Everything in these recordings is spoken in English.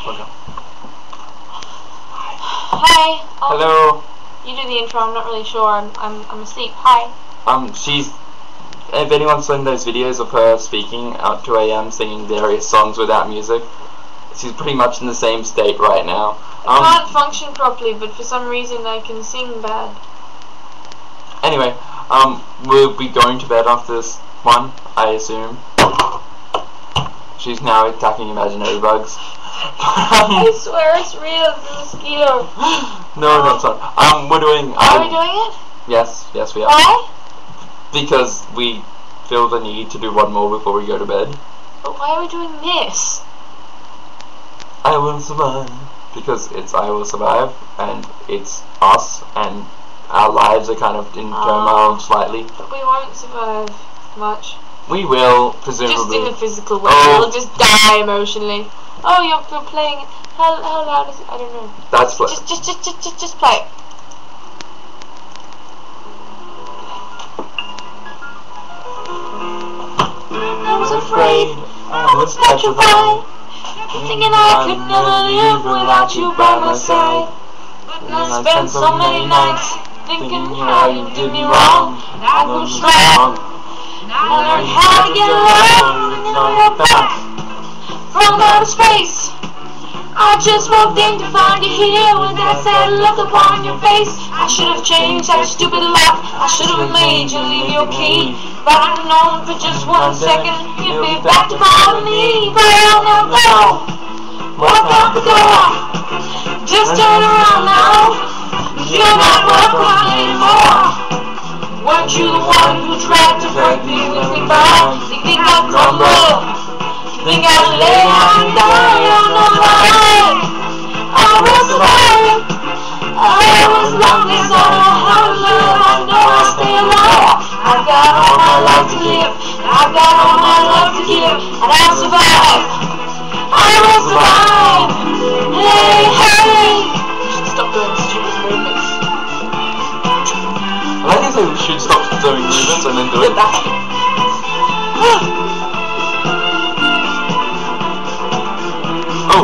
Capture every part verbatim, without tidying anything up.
Okay. Hi. Um, Hello. You do the intro. I'm not really sure. I'm I'm I'm asleep. Hi. Um, she's. If anyone's seen those videos of her speaking at two A M singing various songs without music, she's pretty much in the same state right now. Um, I can't function properly, but for some reason I can sing bad. Anyway, um, we'll be going to bed after this one, I assume. She's now attacking imaginary bugs. I swear it's real. It's a mosquito. No, no, it's not. Um, we're doing. Are um, we doing it? Yes, yes, we are. Why? Because we feel the need to do one more before we go to bed. But why are we doing this? I will survive. Because it's I will survive, and it's us, and our lives are kind of in turmoil slightly. But we won't survive much. We will, presumably. Just in the physical way. Oh. We'll just die emotionally. Oh, you're, you're playing it. How, how loud is it? I don't know. That's play. Just, just, just, just, just, just play it. I was afraid. I was petrified. Thinking I could never live without you by my side. But I spent so many nights thinking how you did me wrong. I grew strong. I learned how to get along on your back. From outer space, I just walked in to find you here with that sad look upon your face. I should have changed that stupid lock. I should have made you leave your key. But I've known for just one second you'd be back to bother me. But I'll never go. Walk out the door. Just turn around now. You're not welcome anymore. Weren't you the one who tried to break me with goodbye? You think I'll crumble? You think I'll lay down and die? Oh no, I I will survive. I was lonely, so I know how to live. I know I'll stay alive. I've got all my life to live. I've got all my love to give, and I'll survive. I will survive. Hey, hey. We should stop doing stupid movements. I like to say we should stop doing movements and then do it. Oh.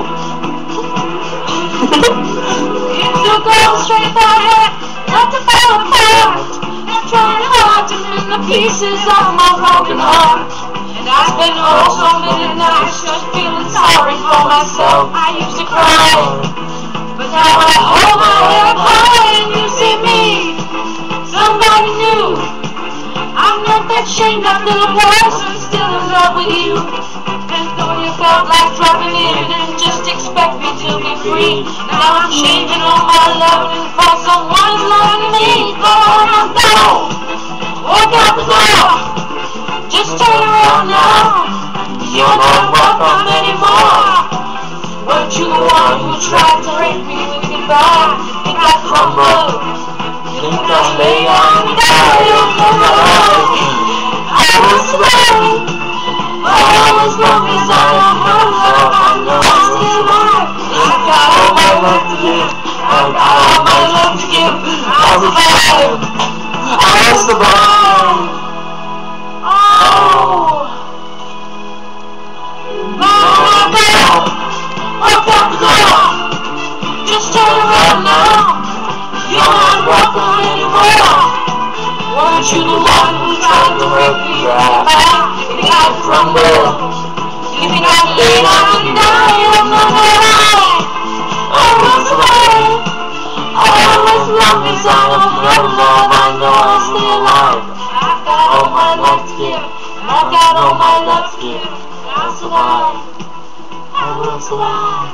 You took all the strength I had not to fall apart. I'm trying hard to mend the pieces of my broken heart. And I spent oh so many nights just feeling sorry for myself. I used to cry, but now I hold my head high and you see me. Somebody new. I'm not that shamed up little person still in love with you. And though you felt like dropping in and just expect me to be free, now I'm changing all my loving for someone as loving me. Go on and go. Walk out the door. Just turn around now. You're not welcome anymore. Weren't you the one who tried to break me with goodbye? Think I crumbled? You think I'll lay on and die? I will survive. I was lonely, so I don't know love. I know I'm still alive. I've got all my love to give. I've got all my love to give. I'll survive. I'll survive. Oh. Walk out. Walk out the door. Just turn around now. You're not welcome anymore. Weren't you the one who tried to break me right back? You think I'd crumble? You think I'd lay down and die? I'm not alive. I will survive. I was lonely, so I don't know love. I know I'll stay alive. I've got all my love to give. I've got all my love to give. I'll survive. I will survive.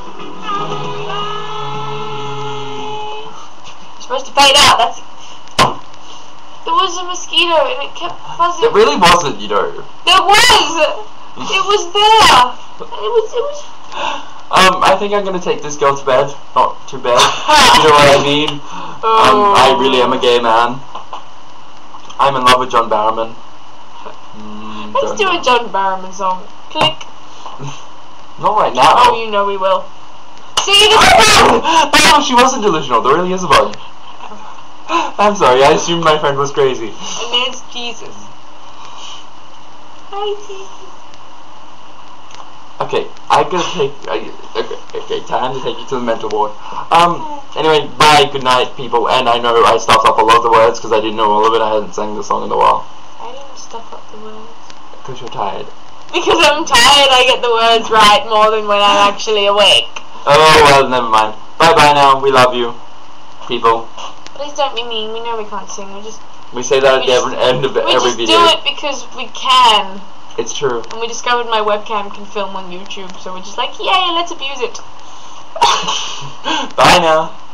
You're supposed to fade out. That's. There was a mosquito and it kept buzzing. It really wasn't, you know. There was! It was there! It was, it was... Um, I think I'm gonna take this girl to bed. Not to bed. You know what I mean? Um, I really am a gay man. I'm in love with John Barrowman. Mm, Let's do a John Barrowman song. Click. Not right now. Oh, you know we will. See? Oh, she wasn't delusional. There really is a bug. I'm sorry, I assumed my friend was crazy. And it's Jesus. Hi, Jesus. Okay, I'm gonna take. I, okay, Okay, time to take you to the mental ward. Um, anyway, bye, good night, people. And I know I stuffed up a lot of the words because I didn't know all of it. I hadn't sang the song in a while. I didn't stuff up the words. Because you're tired. Because I'm tired, I get the words right more than when I'm actually awake. Oh, well, never mind. Bye-bye now. We love you, people. Please don't be mean. We know we can't sing. We just... We say that at the just, end of every we just video. do it because we can. It's true. And we discovered my webcam can film on YouTube, so we're just like, yay, let's abuse it. Bye now.